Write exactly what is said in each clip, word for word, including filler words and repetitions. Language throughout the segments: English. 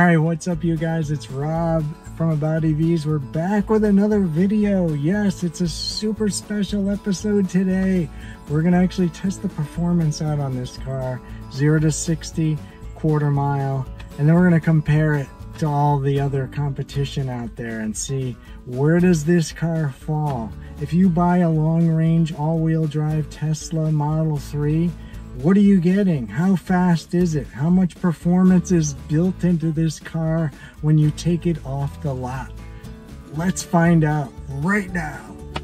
Alright, what's up you guys? It's Rob from A W D Vs. We're back with another video. Yes, it's a super special episode today. We're going to actually test the performance out on this car. zero to sixty, quarter mile. And then we're going to compare it to all the other competition out there and see where does this car fall. If you buy a long-range all-wheel drive Tesla Model three, what are you getting? How fast is it? How much performance is built into this car when you take it off the lot? Let's find out right now.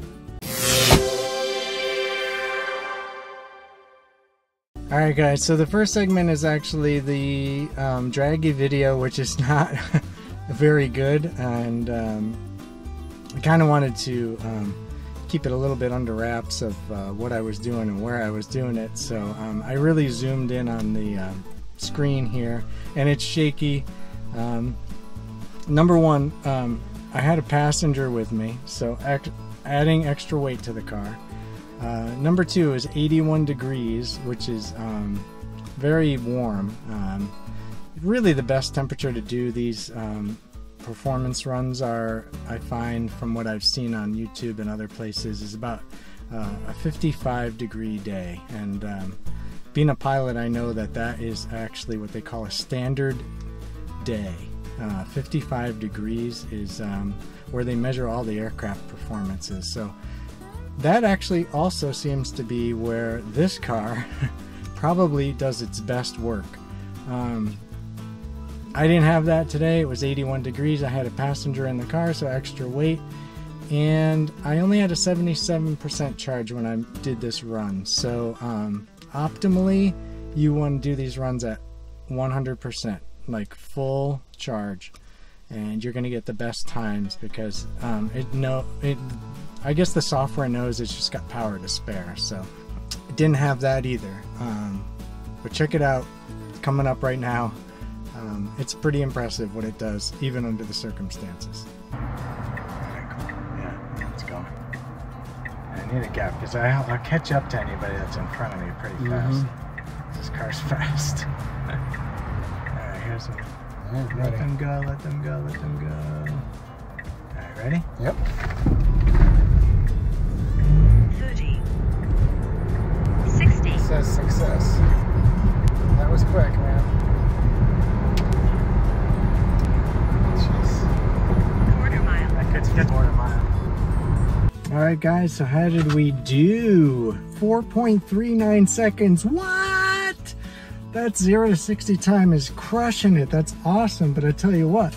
Alright guys, so the first segment is actually the um, draggy video, which is not very good, and um, I kind of wanted to um, keep it a little bit under wraps of uh, what I was doing and where I was doing it. So um, I really zoomed in on the uh, screen here, and it's shaky. Um, number one, um, I had a passenger with me, so act adding extra weight to the car. Uh, number two is eighty-one degrees, which is um, very warm. Um, really the best temperature to do these um, performance runs are, I find from what I've seen on YouTube and other places, is about uh, a fifty-five degree day. And um, being a pilot, I know that that is actually what they call a standard day. Uh, fifty-five degrees is um, where they measure all the aircraft performances. So that actually also seems to be where this car probably does its best work. Um, I didn't have that today. It was eighty-one degrees. I had a passenger in the car, so extra weight. And I only had a seventy-seven percent charge when I did this run. So um, optimally, you want to do these runs at one hundred percent, like full charge. And you're going to get the best times because um, it no, it, I guess the software knows it's just got power to spare. So it didn't have that either. Um, but check it out. It's coming up right now. Um, it's pretty impressive what it does, even under the circumstances. Yeah, let's go. I need a gap because I'll catch up to anybody that's in front of me pretty fast. Mm-hmm. This car's fast. Alright, here's one. Right, let them go, let them go, let them go. Alright, ready? Yep. thirty. sixty. It says success. That was quick, man. Quarter mile. Alright guys, so how did we do? four point three nine seconds. What? That zero to sixty time is crushing it. That's awesome. But I tell you what,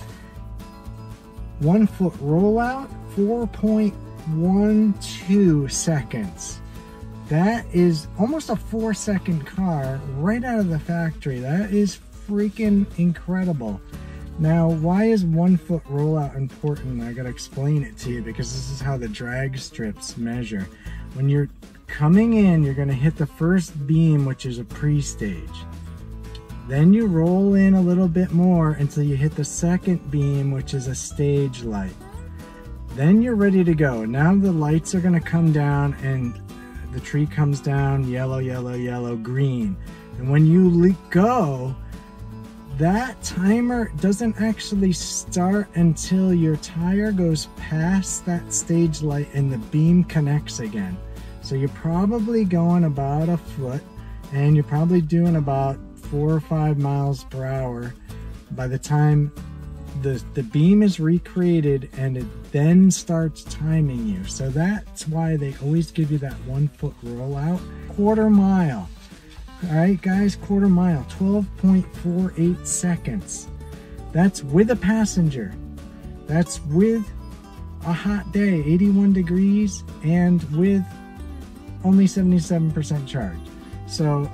one foot rollout, four point one two seconds. That is almost a four second car right out of the factory. That is freaking incredible. Now, why is one foot rollout important? I gotta explain it to you because this is how the drag strips measure. When you're coming in, you're gonna hit the first beam, which is a pre-stage. Then you roll in a little bit more until you hit the second beam, which is a stage light. Then you're ready to go. Now the lights are gonna come down and the tree comes down, yellow, yellow, yellow, green. And when you go, that timer doesn't actually start until your tire goes past that stage light and the beam connects again. So you're probably going about a foot and you're probably doing about four or five miles per hour by the time the, the beam is recreated and it then starts timing you. So that's why they always give you that one foot rollout. Quarter mile. Alright guys, quarter mile, twelve point four eight seconds. That's with a passenger. That's with a hot day, eighty-one degrees, and with only seventy-seven percent charge. So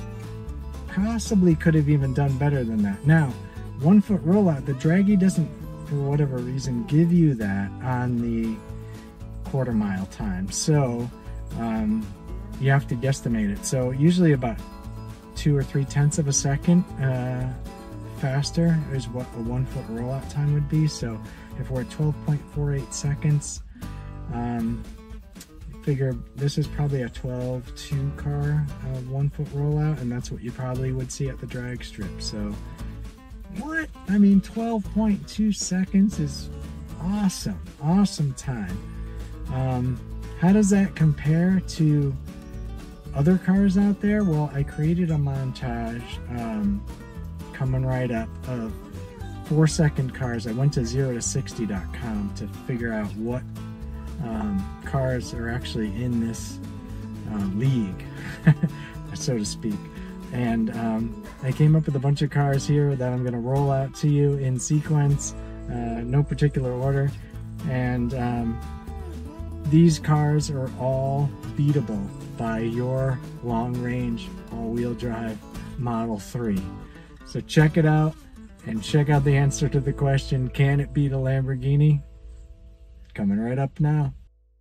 possibly could have even done better than that. Now, one foot rollout, the draggy doesn't, for whatever reason, give you that on the quarter mile time. So um, you have to guesstimate it. So usually about two or three tenths of a second uh, faster is what a one foot rollout time would be. So if we're at twelve point four eight seconds, um, figure this is probably a twelve two car uh, one foot rollout, and that's what you probably would see at the drag strip. So what? I mean, twelve point two seconds is awesome, awesome time. Um, how does that compare to other cars out there? Well, I created a montage um, coming right up of four second cars. I went to zero to sixty dot com to figure out what um, cars are actually in this uh, league, so to speak. And um, I came up with a bunch of cars here that I'm going to roll out to you in sequence, uh, no particular order. And um, these cars are all beatable by your long range all-wheel drive Model three. So check it out and check out the answer to the question, can it beat a Lamborghini? Coming right up now.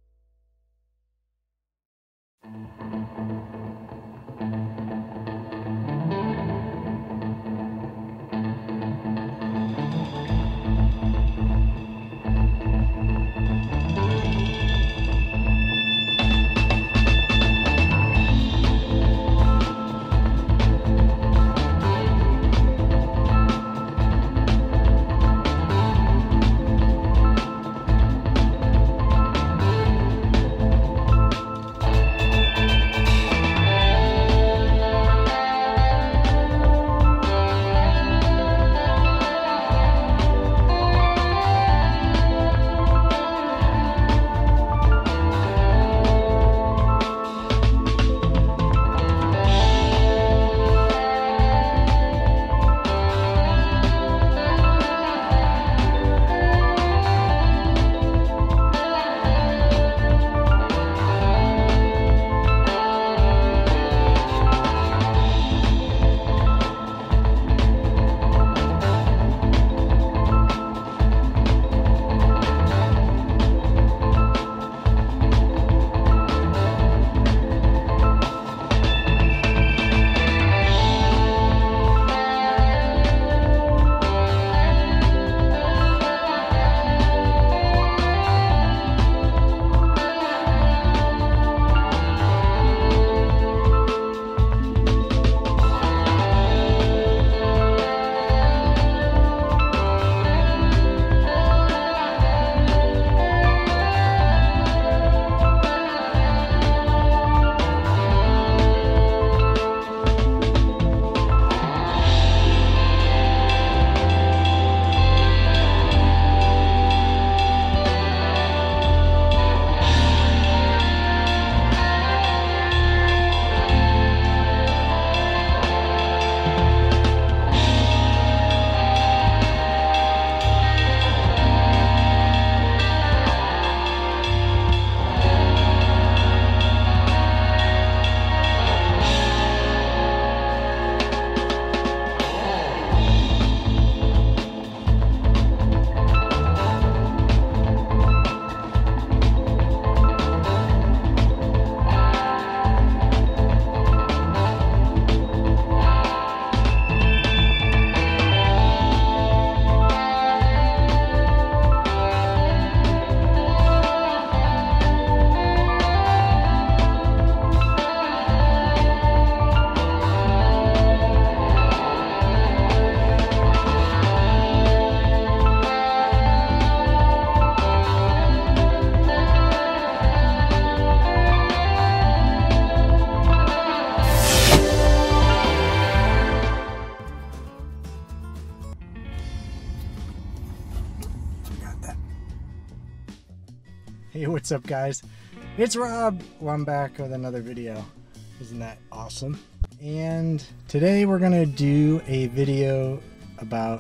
Hey, what's up guys? It's Rob. Well, I'm back with another video. Isn't that awesome? And today we're gonna do a video about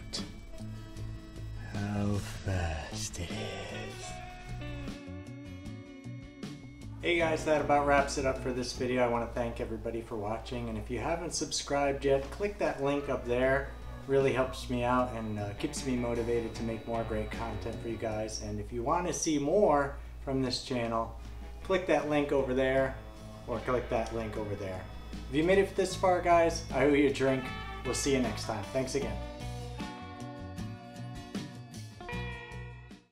how fast it is. Hey guys, that about wraps it up for this video. I want to thank everybody for watching, and if you haven't subscribed yet, click that link up there. Really helps me out and uh, keeps me motivated to make more great content for you guys. And if you want to see more from this channel, click that link over there or click that link over there. If you made it this far guys, I owe you a drink. We'll see you next time. Thanks again.